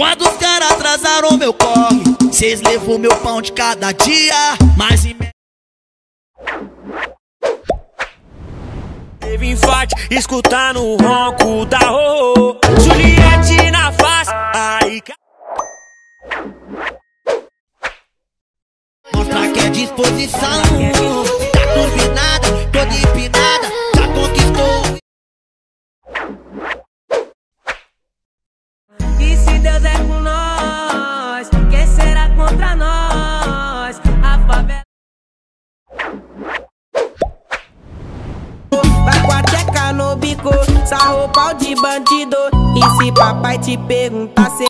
Quando os caras atrasaram meu corre, cês levou meu pão de cada dia. Mas teve infarte, escutando o ronco da Rô. Juliette na face, aí mostra que é disposição. Tá turbinada, toda empinada, já conquistou. E se Deus é com nós, quem será contra nós? A favela vai com a teca no bico, sarrou pau de bandido. E se papai te perguntar se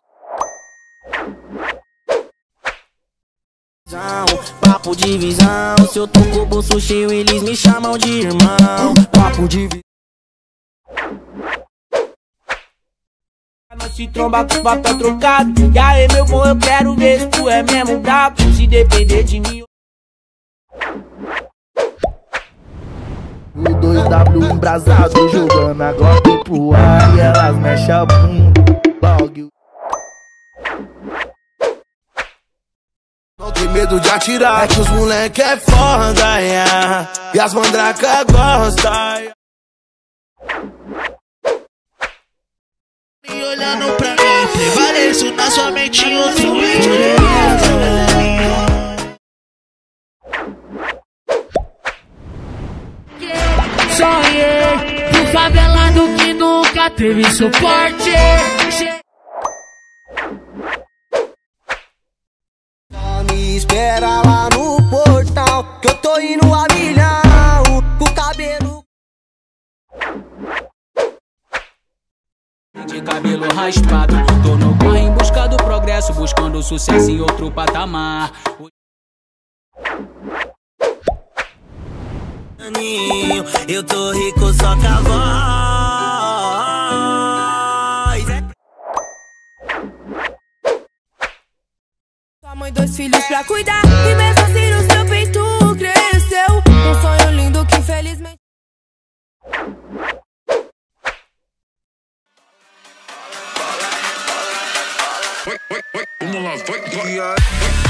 papo de visão, se eu tô com o bolso cheio eles me chamam de irmão. Papo de visão. Nós se tromba com papel trocado. E aí meu bom, eu quero ver se tu é mesmo brabo. Se depender de mim O 2W embrasado, jogando a Glock pro ar e elas mexem a bunda. Dog. Não tem medo de atirar, é que os moleque é foda, yeah. E as mandraca gostam. E olhando pra mim, prevaleço na sua mente outro Sonhei pro favelado que nunca teve suporte. me espera lá no portal, que eu tô indo a milhão, com o cabelo de cabelo raspado. Tô no corre em busca do progresso, buscando sucesso em outro patamar. Eu tô rico só com a voz. Sua mãe, 2 filhos pra cuidar, e mesmo assim no seu peito cresceu um sonho lindo que infelizmente Vamos lá, vai.